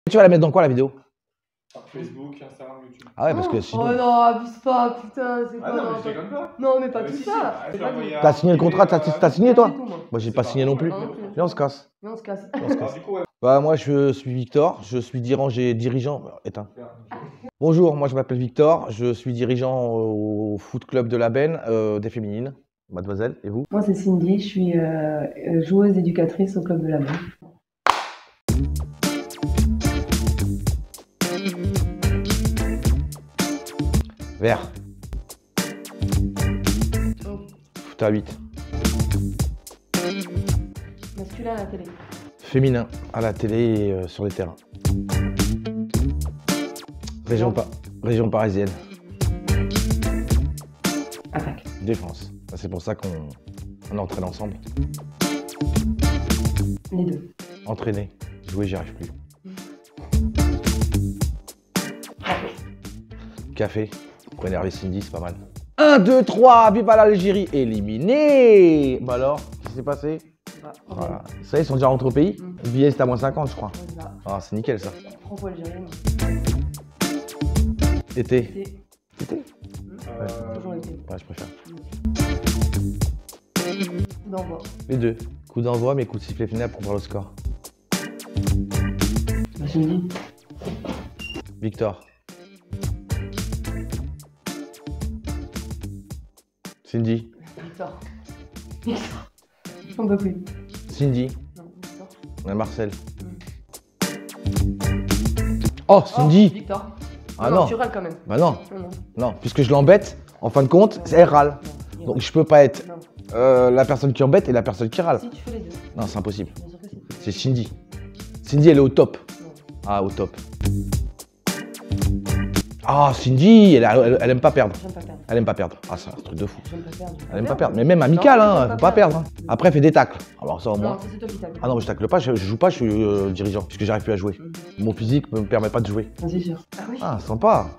Tu vas la mettre dans quoi la vidéo? Facebook, Instagram, YouTube. Ah ouais, parce que sinon... Oh non, abuse pas, putain, c'est quoi? Ah non, mais je déconne pas. Non, mais pas tout Si, ça. si, C'est je pas l'ai envoyé tout. à- T'as signé le contrat, t'as signé toi? Moi j'ai pas signé non plus. Non, non plus. Viens on se casse. Non, on se casse. On se casse. Alors, du coup, ouais. Bah moi je suis Victor, je suis dirigeant. Éteins. Bonjour, moi je m'appelle Victor, je suis dirigeant au foot club de la Benne, des féminines. Mademoiselle, et vous? Moi, c'est Cindy, je suis joueuse éducatrice au club de la Benne. Vert. Foot à 8. Masculin à la télé. Féminin, à la télé et sur les terrains. Région parisienne. Attaque. Défense. C'est pour ça qu'on entraîne ensemble. Les deux. Entraîner. Jouer, j'y arrive plus. Café. Pour énerver Cindy, c'est pas mal. 1, 2, 3, vive l'Algérie, éliminé. Bah alors, qu'est-ce qui s'est passé? Voilà. Ça, ils sont déjà rentrés au pays. Le billet, c'était à moins 50, je crois. Ah, c'est nickel ça. Franco-algérienne. Été. Été. Ouais. Toujours été. Ouais, je préfère. Coup d'envoi. Les deux. Coup d'envoi, mais coup de sifflet final pour voir le score. Bah, Cindy. Victor. Cindy. Victor. On peut plus. Cindy. Non, Victor. Ouais, Marcel. Oh, Cindy. Victor. Ah non. Tu râles quand même. Bah non. Non, non. Non, puisque je l'embête, en fin de compte, c'est elle râle. Non. Donc je peux pas être Non. la personne qui embête et la personne qui râle. Si tu fais les deux. Non, c'est impossible. Bien sûr que si. C'est Cindy. Cindy, elle est au top. Non. Ah, au top. Ah, Cindy, elle aime pas perdre. J'aime pas perdre. Elle aime pas perdre. Ah, c'est un truc de fou. J'aime pas perdre. Elle aime pas perdre. Mais même amical, Non, hein, j'aime faut pas pas perdre. Hein. Après, elle fait des tacles. Alors ça, au Non, moins. ça, c'est toi qui tacles. Ah non, je tacle pas, je joue pas, je suis dirigeant, puisque j'arrive plus à jouer. Mon physique me permet pas de jouer. C'est sûr. Ah oui. Ah, sympa.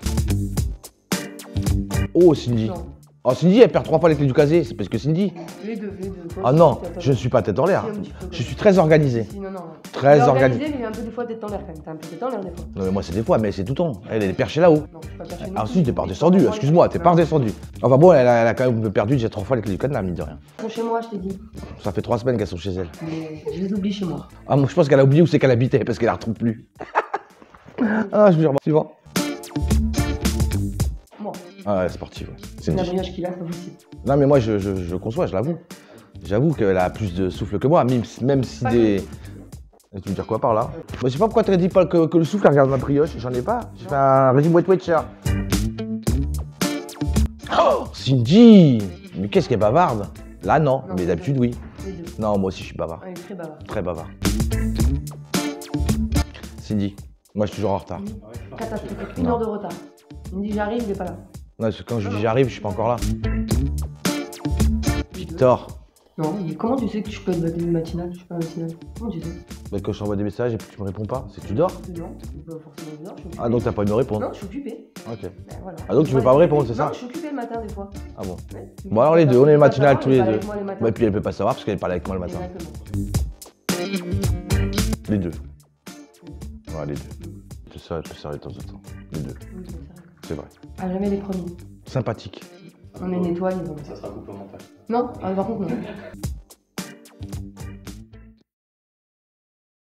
Oh, Cindy. Non. Oh, Cindy, elle perd 3 fois les clés du casier, c'est parce que Cindy. Les deux. Toi Ah aussi, non, t'as- je ne suis pas tête en l'air. Si, un petit peu, Je suis très organisé. Si, non, non. Très Il est organisé. mais il y a un peu des fois tête en l'air quand même. T'as un peu tête en l'air des fois. Non, mais moi, c'est des fois, mais c'est tout le temps. Elle est perchée là-haut. Non, je suis pas perché. Ah, si, t'es pas redescendu, excuse-moi, t'es pas redescendu. Enfin bon, elle a quand même perdu déjà 3 fois les clés du cadenas, mine de rien. Ils sont chez moi, je t'ai dit. Ça fait 3 semaines qu'elles sont chez elle. Mais je les oublie chez moi. Ah, moi, je pense qu'elle a oublié où c'est qu'elle habitait, parce qu'elle la retrouve plus. Ah, je vous jure. Suivant. Moi. Ah, ouais, c'est parti, ouais. C'est La dit. brioche qu'il a, c'est pas possible. Non, mais moi, je conçois, je l'avoue. J'avoue qu'elle a plus de souffle que moi, même si Pas des... Et tu veux dire quoi par là? Je sais pas pourquoi t'as dit pas que le souffle, elle regarde ma brioche, j'en ai pas. J'ai fait un régime Weight Watcher. Oh, Cindy! Mais qu'est-ce qu'elle est bavarde? Là, non, Non, mais c'est d'habitude, oui. Les deux. Non, moi aussi, je suis bavard. Elle est très bavard. Très bavard. Cindy, moi, je suis toujours en retard. Catastrophique. Non. 1 heure de retard. Il me dit j'arrive, il est pas là. Non, parce que quand je dis j'arrive, je suis pas encore là. Victor, Non, mais comment tu sais que je peux être début matinale? Je suis pas matinale. Comment tu sais? bah, quand je t'envoie des messages et puis tu me réponds pas, c'est que tu dors? Non, je suis pas forcément bizarre, je suis occupée. Ah, donc t'as pas envie de me répondre? Non, je suis occupée. Ok. Ben, voilà. Ah, donc tu veux pas me répondre, c'est ça? Non, je suis occupée le matin des fois. Ah bon. Ouais. Bon, alors les deux, on est matinales tous les deux. Moi, les matins. Bah, et puis elle peut pas savoir parce qu'elle parle avec moi le matin. Exactement. Les deux. Ouais, les deux. C'est ça, elle peut servir de temps en temps. Les deux, Oui, c'est vrai. c'est vrai. Ah, jamais les premiers. Sympathique. On les nettoie, ils ont. Ça sera coupé au montage. Non, ah, par contre, non.